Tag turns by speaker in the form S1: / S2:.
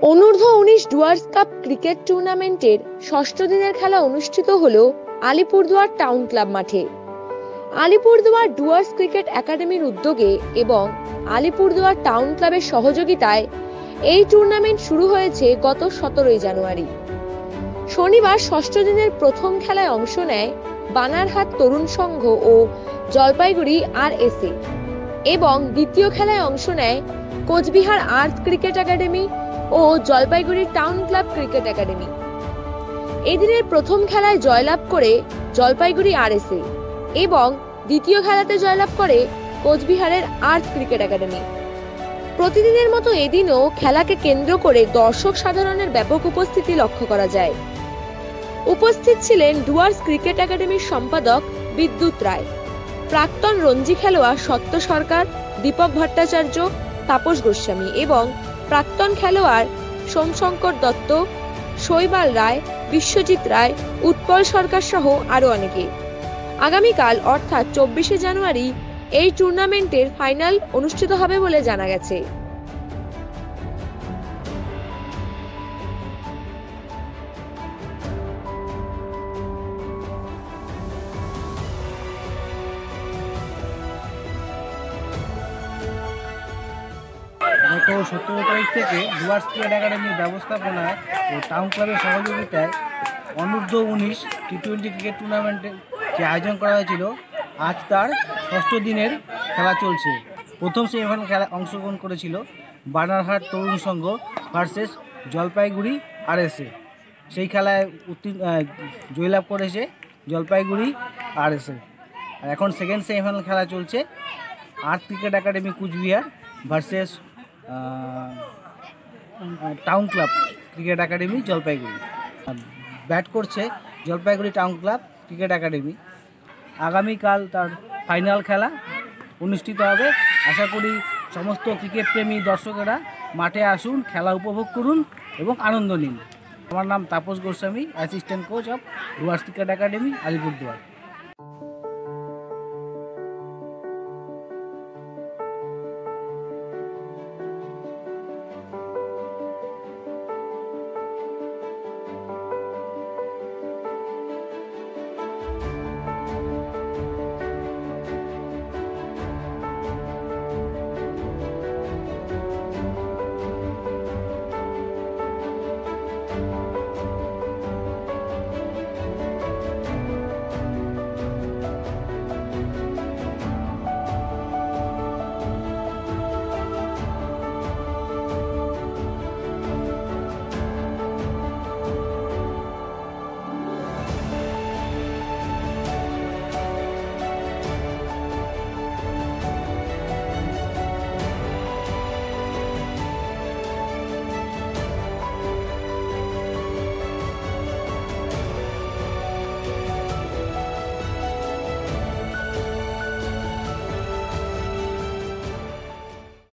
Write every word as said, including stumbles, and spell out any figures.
S1: অনূর্ধ্ব উনিশ Dooars cup cricket টুর্নামেন্টের ষষ্ঠ দিনের খেলা অনুষ্ঠিত হলো আলিপুরদুয়ার টাউন ক্লাব মাঠে। আলিপুরদুয়ার ডুয়ার্স ক্রিকেট একাডেমির উদ্যোগে এবং আলিপুরদুয়ার টাউন ক্লাবের সহযোগিতায় এই টুর্নামেন্ট শুরু হয়েছে গত সতেরোই জানুয়ারি। শনিবার ষষ্ঠ দিনের প্রথম খেলায় অংশ নেয় বানারহাট তরুণ সংঘ ও জলপাইগুড়ি আর এস এ এবং দ্বিতীয় খেলায় অংশ নেয় কোচবিহার আর্থ ক্রিকেট একাডেমি ও Jalpaiguri town club cricket academy. এই দিনের প্রথম খেলায় জয়লাভ করে জলপাইগুড়ি আর এস এ এবং দ্বিতীয় খেলাতে জয়লাভ করে কোচবিহারের আর্থ ক্রিকেট একাডেমি। প্রতিদিনের মতো এদিনও খেলাকে কেন্দ্র করে দর্শক সাধারণের ব্যাপক উপস্থিতি লক্ষ্য করা যায়। উপস্থিত ছিলেন ডুয়ার্স ক্রিকেট একাডেমির সম্পাদক বিদ্যুৎ রায়, প্রাক্তন রঞ্জি খেলোয়াড় সত্য সরকার, দীপক ভট্টাচার্য, তাপস গোস্বামী এবং প্রাক্তন খেলোয়াড় সোমশঙ্কর দত্ত, শৈবাল রায়, বিশ্বজিৎ রায়, উৎপল সরকার সহ আরো অনেকে। আগামীকাল অর্থাৎ চব্বিশে জানুয়ারি এই টুর্নামেন্টের ফাইনাল অনুষ্ঠিত হবে বলে জানা গেছে।
S2: গত সতেরো তারিখ থেকে ডুয়ার্স ক্রিকেট একাডেমির ব্যবস্থাপনায় ও টাউন ক্লাবের সহযোগিতায় অনূর্ধ্ব উনিশ টি টোয়েন্টি ক্রিকেট টুর্নামেন্টের যে আয়োজন করা হয়েছিল, আজ তার ষষ্ঠ দিনের খেলা চলছে। প্রথম সেমিফাইনাল খেলায় অংশগ্রহণ করেছিল Banarhat Tarun Sangha versus Jalpaiguri R S A. সেই খেলায় উত্তীর্ণ জয়লাভ করেছে জলপাইগুড়ি আর এস এ। আর এখন সেকেন্ড সেমিফাইনাল খেলা চলছে earth cricket academy Coochbehar versus town club cricket academy Jalpaiguri. Bat করছে Jalpaiguri town club cricket academy. আগামীকাল তার ফাইনাল খেলা অনুষ্ঠিত হবে। আশা করি সমস্ত ক্রিকেট প্রেমী দর্শকেরা মাঠে আসুন, খেলা উপভোগ করুন এবং আনন্দ নিন। আমার নাম Tapas Goswami, assistant coach of Dooars cricket academy, Alipurduar.